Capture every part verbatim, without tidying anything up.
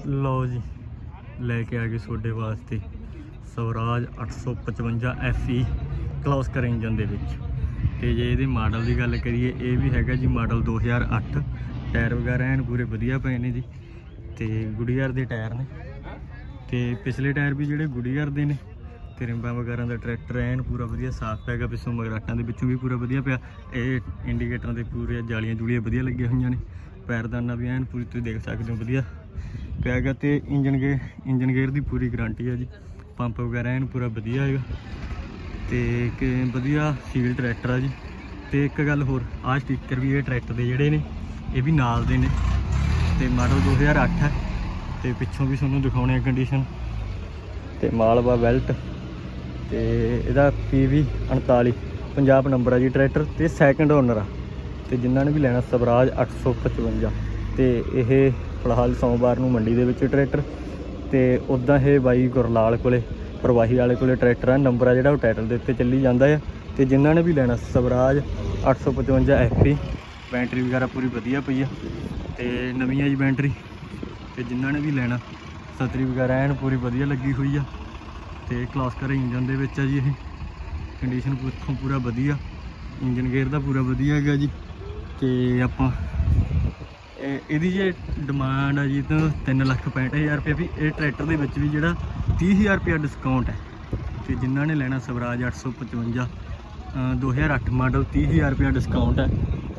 लो जी लैके आ गए सोडे वास्ते स्वराज अठ सौ पचवंजा एफ ई क्लॉस कर इंजन दे विच। ते जे ये मॉडल की गल करिए ये भी हैगा जी मॉडल दो हज़ार अठ। टायर वगैरह एन पूरे वधिया पे ने जी। तो गुडियर के टायर ने ते पिछले टायर भी जोड़े गुडियर के ने। ते रिंबां वगैरह का ट्रैक्टर एन पूरा वधिया साफ पैगा। पिछों मगराटां दे विचों भी पूरा वधिया पिया। ये इंडीकेटर के पूरे जालियां जुलियां वधिया लगी हुई ने। पैरदाना भी एन पूरी तुसीं देख सकते हो वधिया पैगा। तो इंजन गेयर इंजन गेयर की पूरी गारंटी है जी। पंप वगैरह एन पूरा वधिया है। तो वधिया सील ट्रैक्टर है जी। तो एक गल होर आ स्टिकर भी ये ट्रैक्टर के जोड़े ने ये भी नाल दे ने। तो मॉडल दो हज़ार अठ है। तो पिछों भी तुहानूं दिखाउने कंडीशन। तो मालवा बेल्ट तो यदा पी वी उनताली पंजाब नंबर है जी ट्रैक्टर। तो सैकेंड ओनर आ। तो जिन्होंने भी लेना स्वराज अठ सौ पचवंजा। तो यह फिलहाल सोमवार को मंडी के ट्रैक्टर। तो उदा ये बाई गुरलाल को प्रवाही वाले को ट्रैक्टर है। नंबर है जो टाइटल के उत्ते चली जाता है। तो जिन्होंने भी लेना स्वराज अठ सौ पचवंजा एफ ई बैटरी वगैरह पूरी वधिया पई है। तो नवी है जी बैटरी। तो जिन्होंने भी लेना सतरी वगैरह एन पूरी वधिया लगी हुई है। तो क्लास कर इंजन दे विच है जी। ये कंडीशन पिछों पूरा वधिया इंजन गेयर का पूरा वधिया है जी। तो आप यदी जे डिमांड है जी तो तीन लख पैंठ हज़ार रुपया भी ये ट्रैक्टर के भी जोड़ा तीह हज़ार रुपया डिस्काउंट है। तो जिन्होंने लेना स्वराज अठ सौ पचवंजा दो हज़ार अठ मॉडल तीह हज़ार रुपया डिस्काउंट है।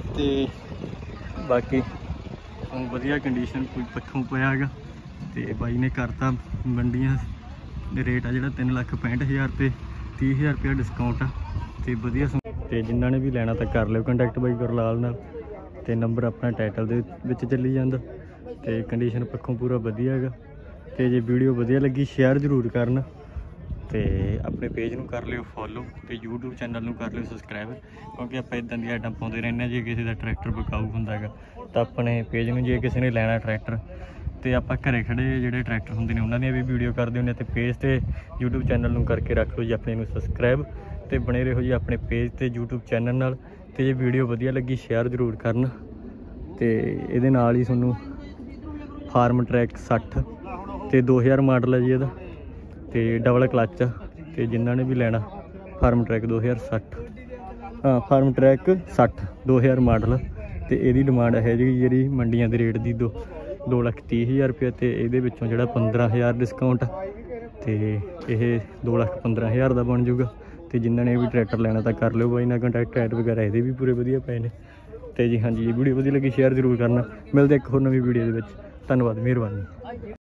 तो बाकी वधिया कंडीशन कोई पक्षों पाया है। तो बाई ने करता मंडियां रेट है जो तीन लख पैंठ हज़ार रुपये तीह हज़ार रुपया डिस्काउंट है। तो वधिया तो जिन्होंने भी लेना तो कर लो कंटैक्ट बाई गुरलाल नाल। तो नंबर अपना टाइटल दे विच चली जाता। तो कंडीशन पक्षों पूरा वधिया है। तो जे वीडियो वधिया लगी शेयर जरूर करना। तो अपने पेज में कर लियो फॉलो। तो यूट्यूब चैनल में कर लियो सबसक्राइब क्योंकि आप इदां दी आइटम पाते रहने। जे किसी का ट्रैक्टर बकाऊ होंदा है तो अपने पेज में जे किसी ने लेना ट्रैक्टर तो आप घरे खड़े जोड़े ट्रैक्टर होंगे ने उन्होंने भी वीडियो करते होंगे। तो पेज तो यूट्यूब चैनल में करके रख लो जी अपने सबसक्राइब। तो बने रहो जी अपने पेज तो यूट्यूब चैनल नाल। तो जे वीडियो वधिया लगी शेयर जरूर करना। तो ये नाल ही तुहानूं फार्म ट्रैक सठ तो दो हज़ार मॉडल है जी ये। तो डबल क्लच आ। तो जिन्होंने भी लेना फार्म ट्रैक दो हज़ार सठ हाँ फार्म ट्रैक सठ दो हज़ार मॉडल। तो यदी डिमांड है जी जी मंडियां के रेट की दो दो लख तीह हज़ार रुपया। तो ये जोड़ा पंद्रह हज़ार डिस्काउंट। तो यह दो लख पंद्रह हज़ार का बन जूगा। तो जिन्होंने भी ट्रैक्टर लेना तो कर लो बाई ना कंटैक्ट ऐड वगैरह ये भी पूरे वधिया पे ने। तो जी हाँ जी वीडियो वधिया लगी शेयर जरूर करना। मिलते एक होर नवी वीडियो के। धन्यवाद मेहरबानी।